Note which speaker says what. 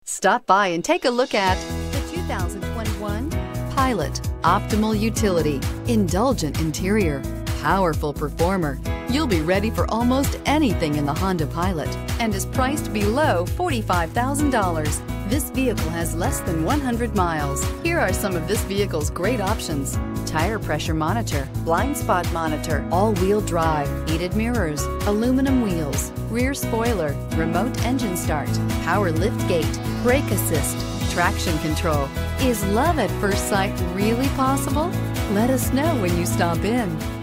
Speaker 1: Stop by and take a look at the 2021 Pilot. Optimal utility, indulgent interior, powerful performer. You'll be ready for almost anything in the Honda Pilot and is priced below $45,000. This vehicle has less than 100 miles. Here are some of this vehicle's great options: tire pressure monitor, blind spot monitor, all-wheel drive, heated mirrors, aluminum wheels, rear spoiler, remote engine start, power lift gate, brake assist, traction control. Is love at first sight really possible? Let us know when you stop in.